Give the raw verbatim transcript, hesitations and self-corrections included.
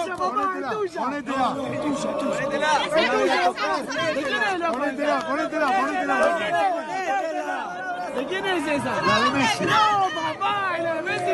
tuya, papá, es tuya. Ponétela. Es tuya, es tuya. Ponétela. Es tuya. ¿De quién es la Ponétela, ponétela, ponétela. ¿De quién es esa? La de Messi. No, papá, la de Messi